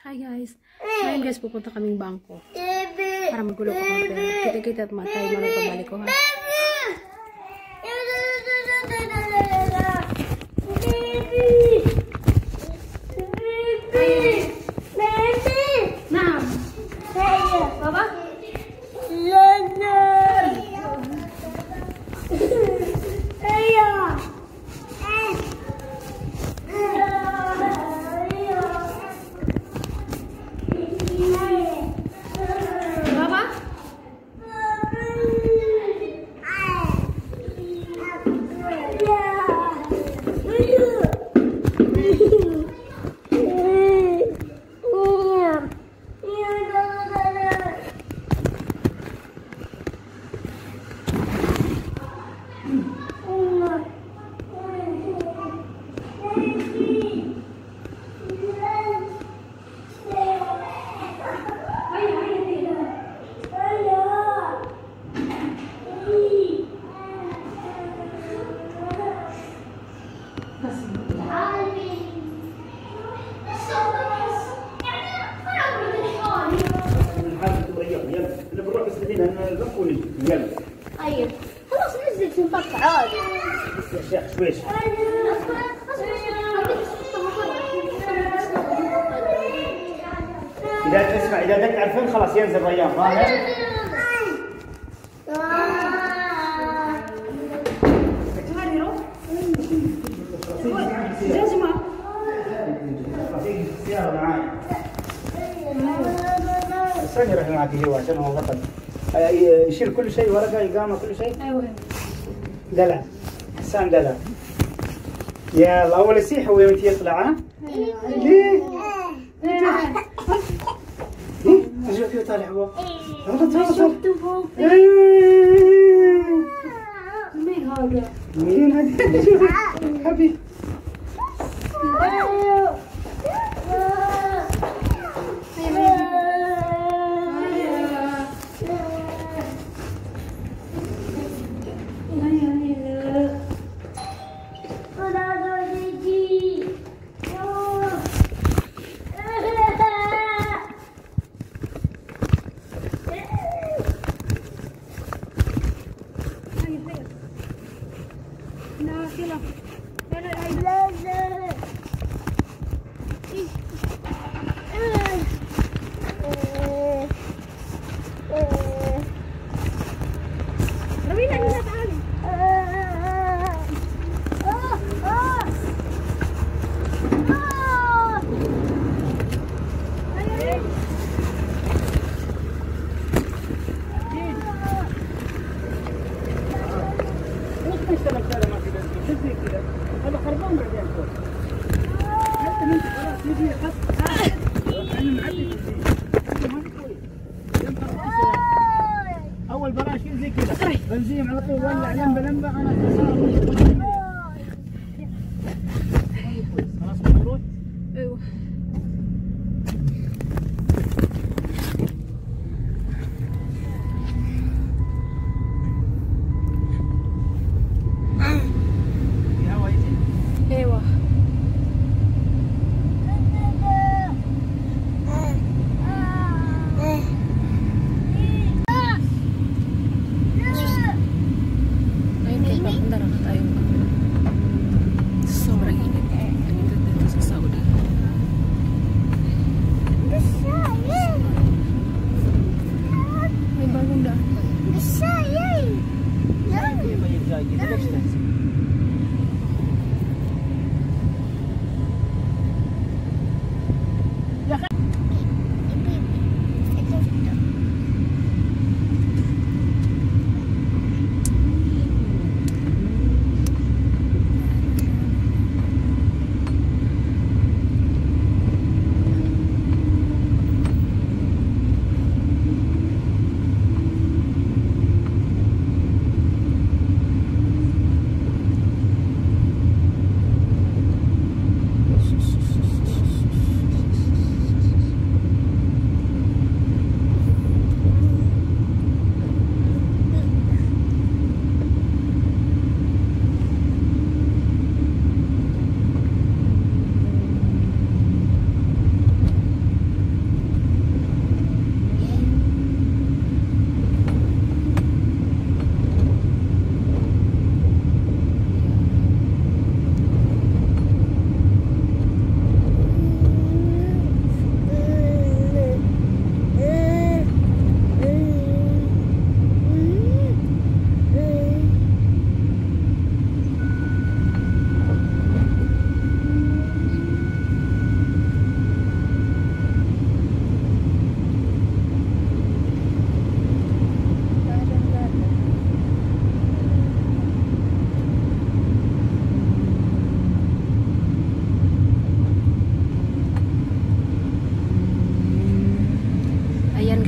Hi guys! Ngayon guys, pupunta kaming bangko. Para magulo ko ng pera. Kita-kita at matay, mamay pabalik ko ha. Ma'am! Baba? طيب خلاص نزلت نطلع عادي يا شيخ شويش إذا تسمع إذا بدك تعرفون خلاص ينزل ريان ظاهر السيارة معاي استني روح معك هو عشان هو بطل يشيل كل شيء ورقة إقامة كل شيء ايوه دلع حسان دلع يلا أول سيحة وين يطلع ها؟ ليه؟ ليه؟ أجل فيه طالع هو مين هذا؟ مين هذا؟ حبيبي هذا خربان بعدين حتى انت خلاص يجي خط انا معدي اول براشيل زي كذا بنزين على طول ولع لمبه لمبه انا خلاص مفروض ايوه ايوه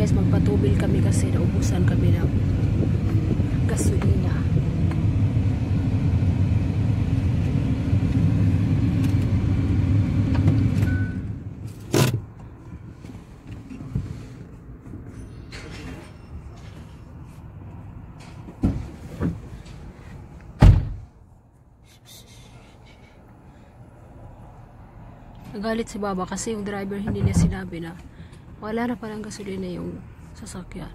guys, magpatubil kami kasi naubusan kami ng gasolina. Nagalit si Baba kasi yung driver hindi niya sinabi na wala na palang gasolina yung sasakyan.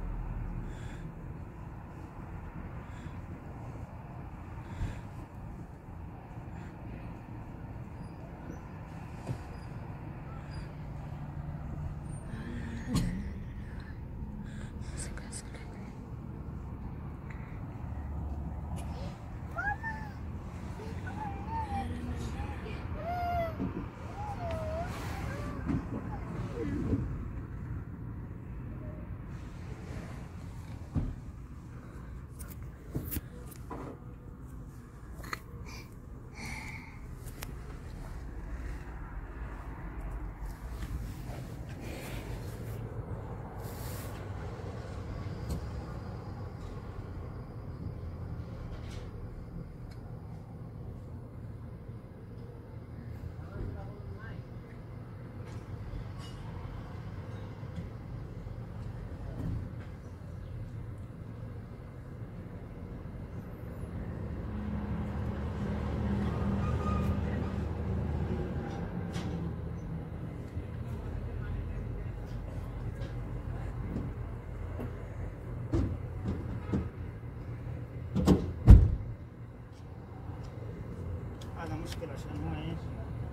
مشكلة عشان هو ايش؟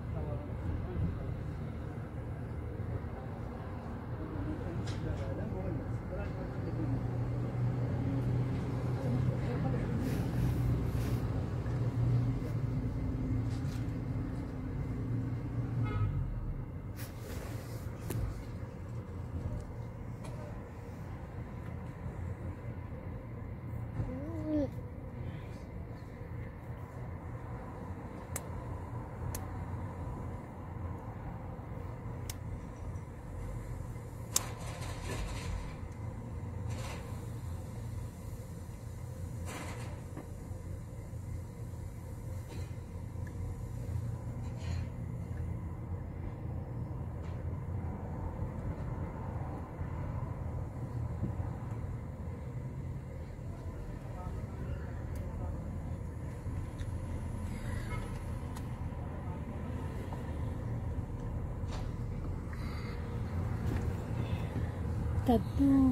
Tatlo.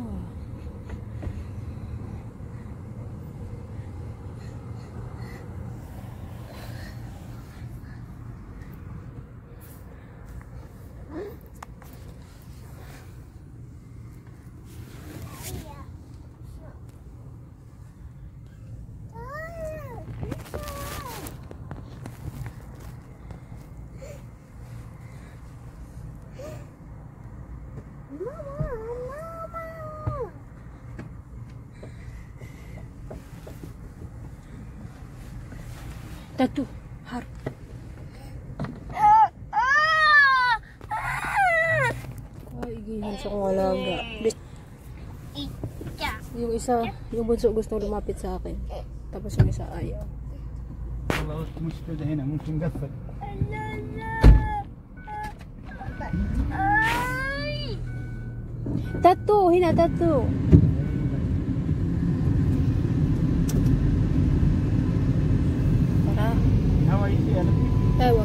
Tatu, har. Ay, igihan sa kong alaga. Yung isa, yung bunso gusto lumapit sa akin. Tapos yung isa ayaw. والله المشكلة هنا ممكن نقفل. Tatu, hina tatu. Para. هوا يجي أنا. Ewa.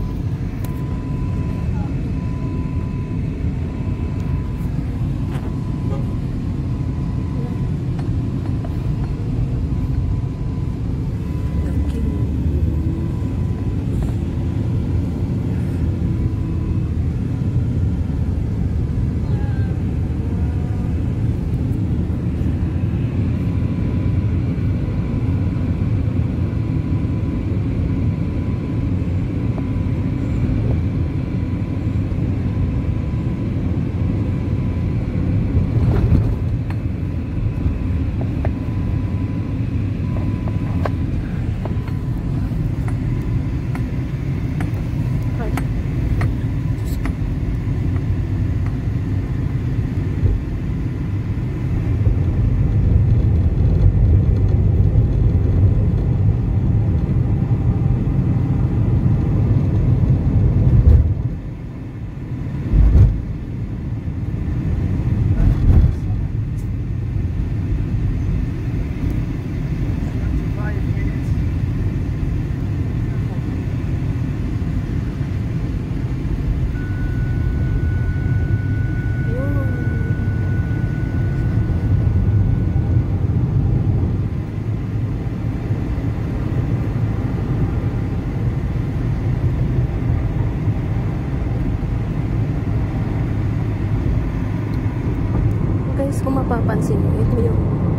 guys, kung mapapansin mo, ito yung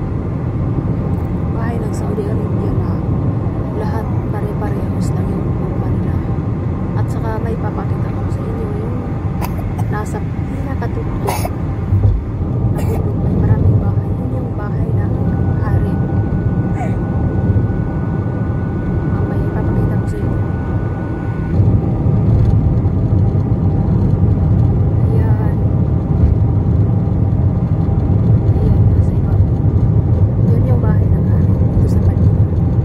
bahay ng Saudi Arabia na lahat pare-parehos lang yung luma nila. At saka may papakita ko sa inyo yung nasa pinakatugtog na bundok, may maraming bahay. Yun yung bahay ng hari. Mamaya papakita ko sa inyo. Ayan. Ayan, nasa iba. Yun yung bahay ng hari dito sa Manila.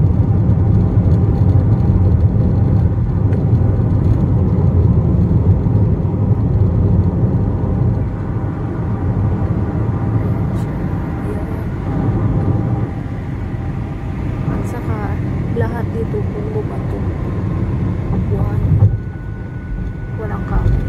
Lahat dito puro bato, apuan, walang kahoy.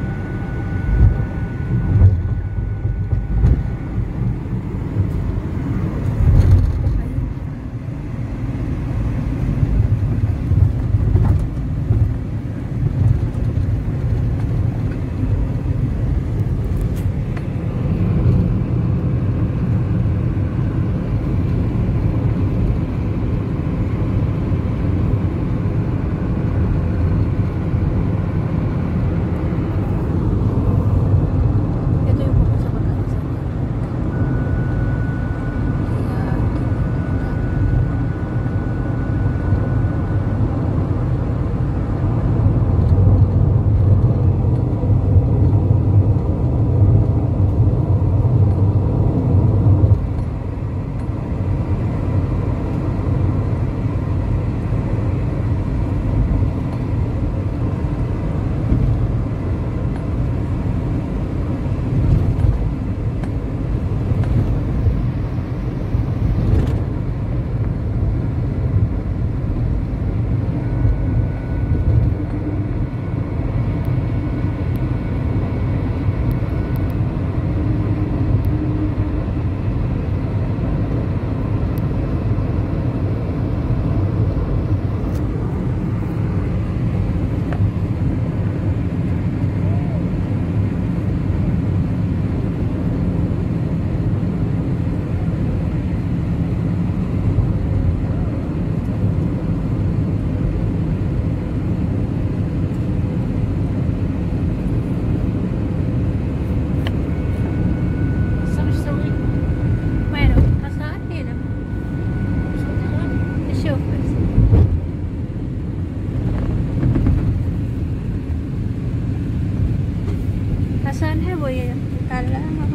Saan है वो ये काला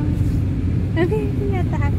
अभी नहीं आता है.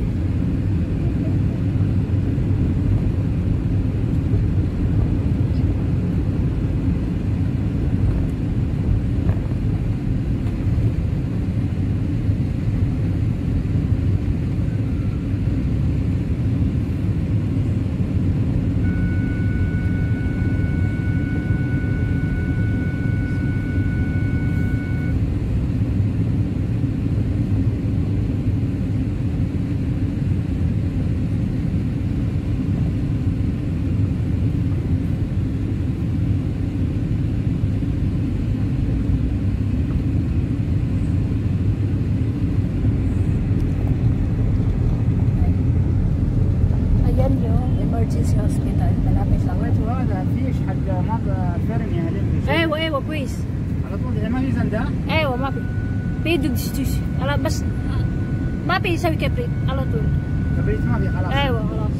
emergency hospital malapit lang. هذا فيش حق ما فرني هلم. ايوه ايوه كويس. على طول ما في زنده؟ ايوه ما في. بيدق على بس ما في يسوي كبريت على طول. كبريت ما في خلاص. ايوه خلاص.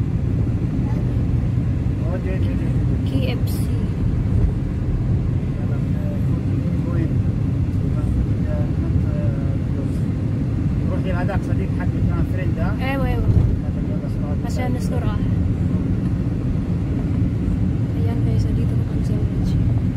كي اف سي. روحي هذاك صديق حقك كان فريند ها؟ ايوه ايوه. عشان السرعة. Ayan guys, dito na kami sa village.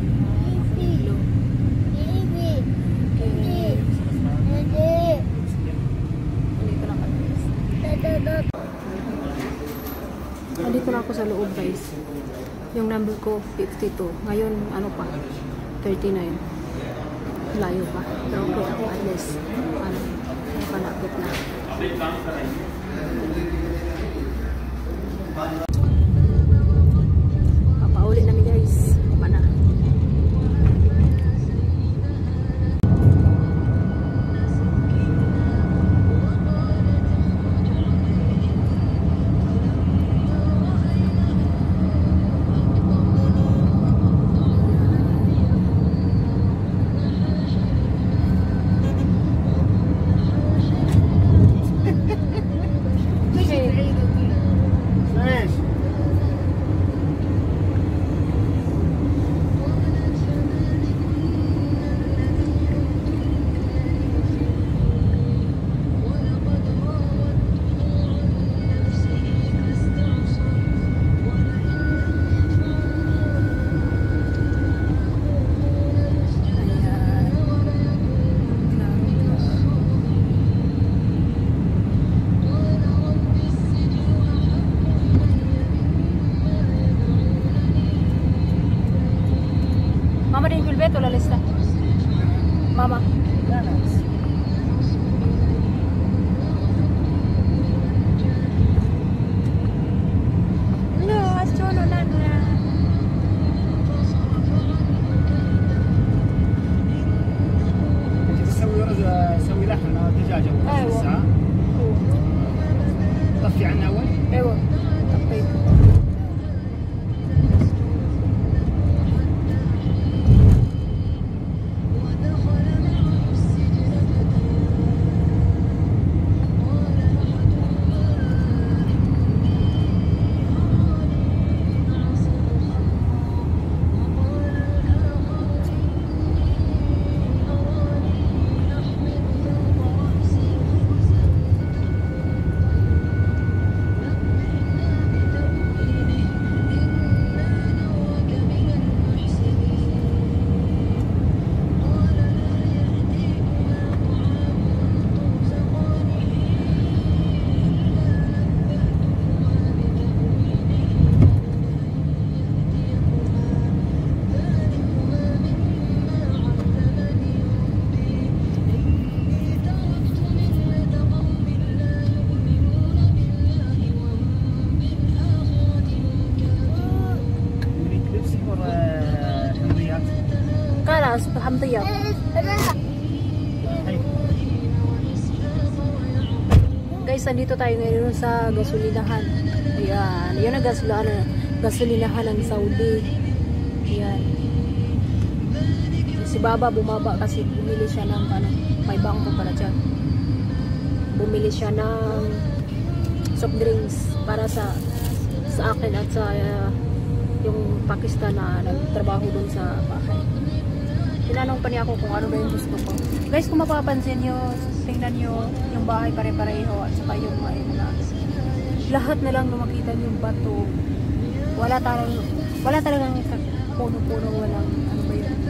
Dito na ako sa loob guys. Yung number ko 52. Ngayon ano pa? 39. Layo pa. Pero okay ako at least. Ano, malapit na. Papauli namin guys. Mana. Mama. Ganas. No, asono na na. انت تسوي لحمه دجاجه أيوة. الساعه طفي عنها اول. ايوه طيب. Kalas, pahamtiyag. Guys, nandito tayo ngayon sa gasolinahan. Ayan, yun ang gasolinahan ng Saudi. Ayan. Si Baba bumaba kasi bumili siya ng may bangko pala siya. Bumili siya ng soft drinks para sa akin at sa yung Pakistan na nagtrabaho dun sa bahay. Tinanong pa niya ako kung ano ba yung gusto ko. Guys, kung mapapansin nyo, tingnan nyo yung bahay pare-pareho at saka yung mga lahat na lang na makita nyo yung bato. Wala talagang puno-puno, walang ano ba yun.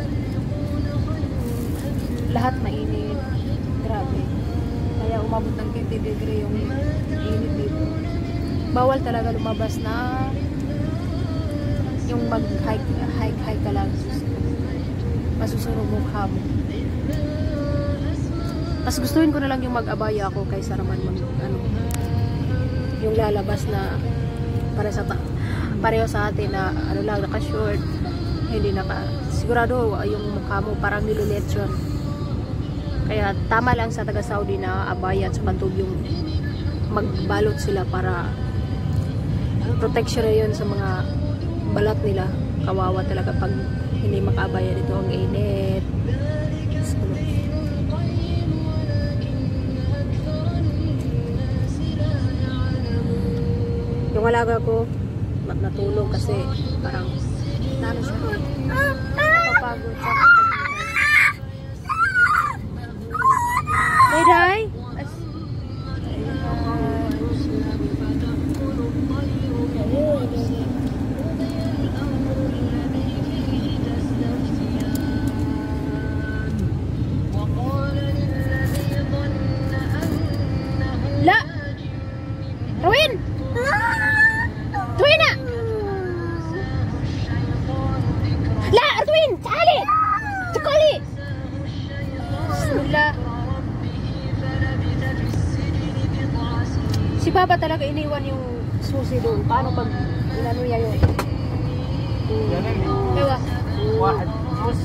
Lahat mainit. Grabe. Kaya umabot ng 50 degree yung init dito. Bawal talaga lumabas na yung mag-hike ka lang. Masusunog mukha mo. Mas gustuhin ko na lang yung mag-abaya ako kaysa naman yung lalabas na pareho sa atin na lang naka-short, hindi sigurado yung mukha mo parang niluletsyon. Kaya tama lang sa taga-Saudi na abaya at pantog yung magbalot sila para protection na yun sa mga balat nila. Kawawa talaga pag hindi makabaya dito, ang init. Yung alaga ko natulog kasi parang siya napapagod sa Day! لا روين روينة لا روين تعالي تقولي بسم الله. Si Baba talaga iniwan yung susi doon. Paano pag inano niya yun? Ewa. واحد جوز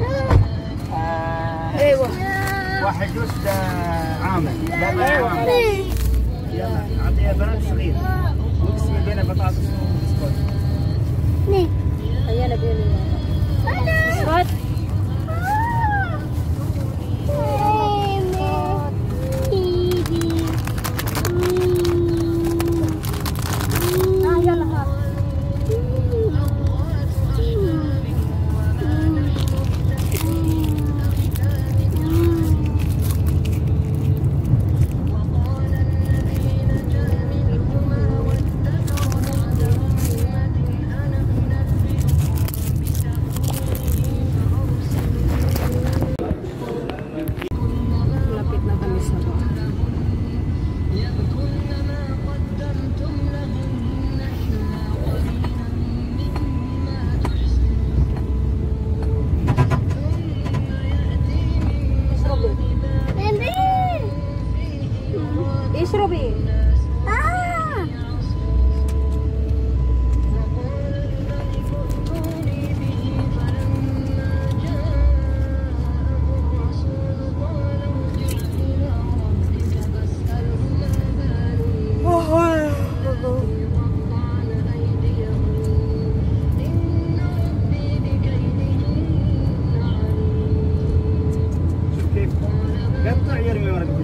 Ewa. واحد جوز عامل لا ما عامل. يلا اعطيها بنات صغير واقسمي بين بطاطس وبسكوت. Ayan na din niya. Biscuit.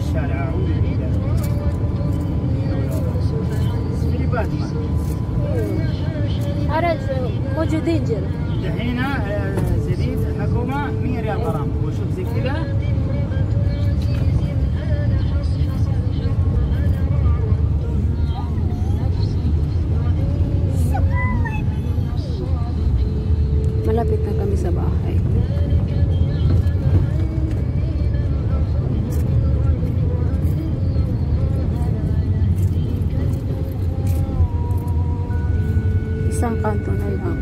الشارع اعوذ بالله. سبيليبات ما حرج موجودين جرا. الحين جديد الحكومه 100 ريال غرامه وشوف زي كذا. Malapit na kami sa bahay. Isang kanto na lang.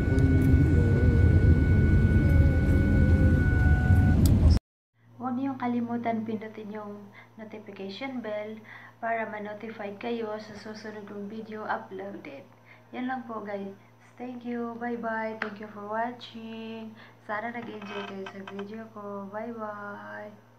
Huwag niyong kalimutan pindutin yung notification bell para ma-notify kayo sa susunod kong video uploaded. Yan lang po guys. Thank you. Bye-bye. Thank you for watching. Sana nag-enjoy kayo sa video ko. Bye-bye.